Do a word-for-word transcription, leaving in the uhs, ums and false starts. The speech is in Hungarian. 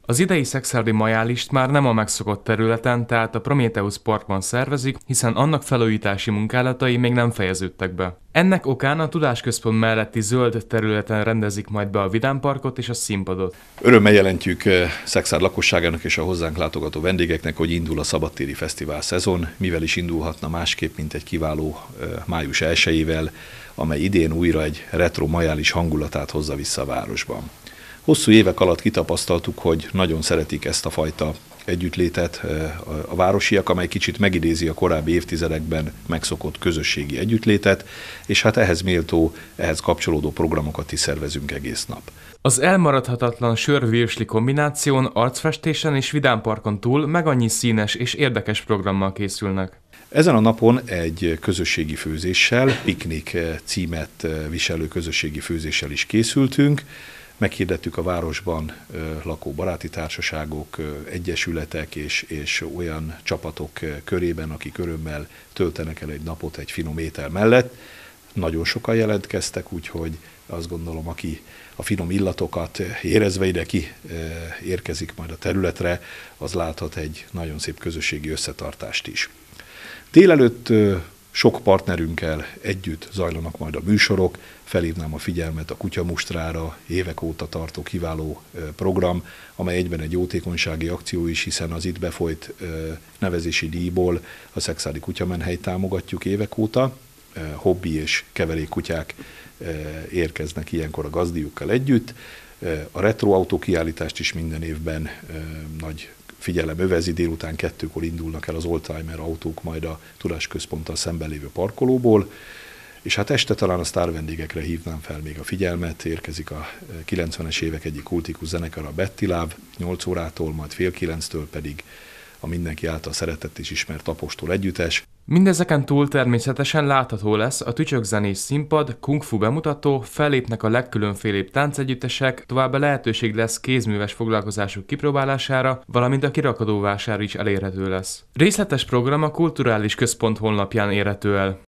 Az idei szekszárdi majálist már nem a megszokott területen, tehát a Prométheusz Parkban szervezik, hiszen annak felújítási munkálatai még nem fejeződtek be. Ennek okán a Tudásközpont melletti zöld területen rendezik majd be a vidámparkot és a színpadot. Örömmel jelentjük Szekszárd lakosságának és a hozzánk látogató vendégeknek, hogy indul a szabadtéri fesztivál szezon, mivel is indulhatna másképp, mint egy kiváló május elsejével, amely idén újra egy retro majális hangulatát hozza vissza a városban. Hosszú évek alatt kitapasztaltuk, hogy nagyon szeretik ezt a fajta együttlétet a városiak, amely kicsit megidézi a korábbi évtizedekben megszokott közösségi együttlétet, és hát ehhez méltó, ehhez kapcsolódó programokat is szervezünk egész nap. Az elmaradhatatlan sör-virsli kombináción, arcfestésen és vidámparkon túl meg annyi színes és érdekes programmal készülnek. Ezen a napon egy közösségi főzéssel, piknik címet viselő közösségi főzéssel is készültünk. Meghirdettük a városban lakó baráti társaságok, egyesületek és, és olyan csapatok körében, akik örömmel töltenek el egy napot egy finom étel mellett. Nagyon sokan jelentkeztek, úgyhogy azt gondolom, aki a finom illatokat érezve ide ki érkezik majd a területre, az láthat egy nagyon szép közösségi összetartást is. Délelőtt sok partnerünkkel együtt zajlanak majd a műsorok, felhívnám a figyelmet a kutyamustrára, évek óta tartó kiváló program, amely egyben egy jótékonysági akció is, hiszen az itt befolyt nevezési díjból a szekszárdi kutyamenhelyt támogatjuk évek óta. Hobbi és keverékkutyák érkeznek ilyenkor a gazdiukkal együtt. A retro autókiállítást is minden évben nagy figyelem övezi, délután kettőkor indulnak el az oldtimer autók majd a Tudásközponttal szemben lévő parkolóból, és hát este talán a sztárvendégekre hívnám fel még a figyelmet, érkezik a kilencvenes évek egyik kultikus zenekar, a Betty Love, nyolc órától, majd fél kilenctől pedig a mindenki által szeretett és ismert Apostol együttes. Mindezeken túl természetesen látható lesz a tücsökzenés színpad, kung-fu bemutató, fellépnek a legkülönfélébb táncegyüttesek, továbbá lehetőség lesz kézműves foglalkozások kipróbálására, valamint a kirakadóvásár is elérhető lesz. Részletes program a Kulturális Központ honlapján érhető el.